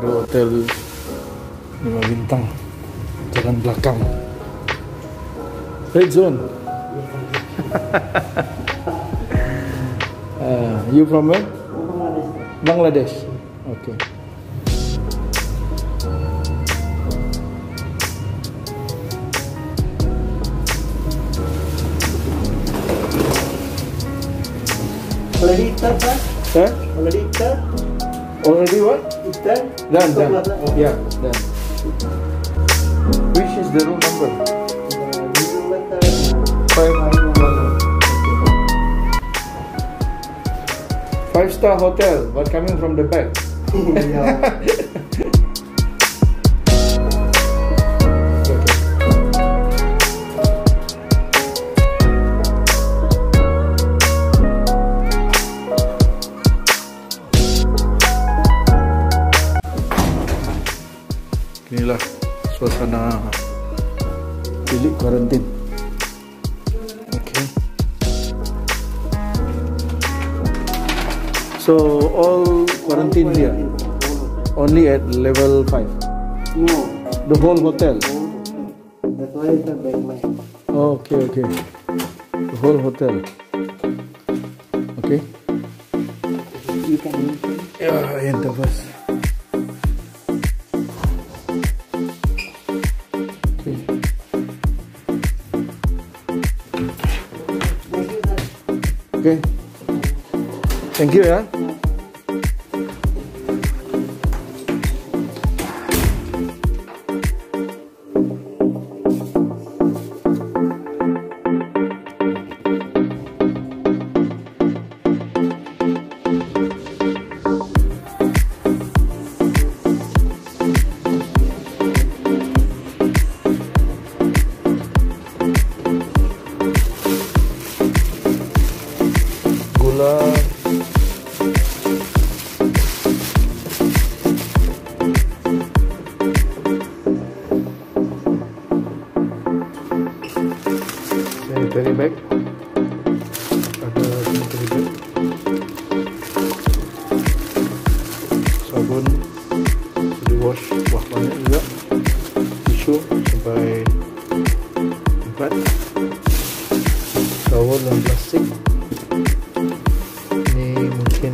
Ada hotel 5 bintang, jalan belakang, red zone. You from where? Bangladesh. Okay. Already eaten, sir? Sir? Already eaten? Already what? Eaten? Done. Oh. Yeah, done. Which is the room number? 5-star hotel, but coming from the back. Yeah. Inilah suasana bilik kuarantin. Okay. So all quarantine here, only at level 5. No. The whole hotel. That's why it's a big man. Okay. The whole hotel. Okay. You can Yeah, enter first. Okay. Thank you ya. Gula. Sanitary bag. Ada sanitary bag. Sabun. Body wash. Wah, banyak juga. Tisu sampai 4. Towel dan plastik. Ini mungkin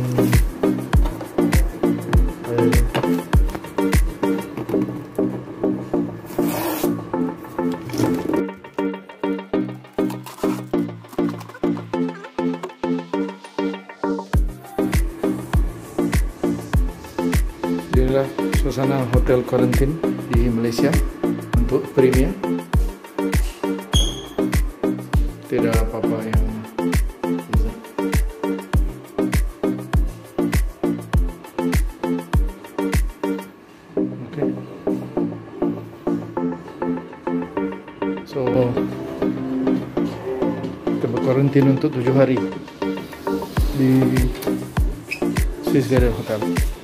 inilah suasana hotel kuarantin di Malaysia untuk premier. Tidak apa-apa yang so kita berkuarantin untuk 7 hari di Swiss Garden Hotel.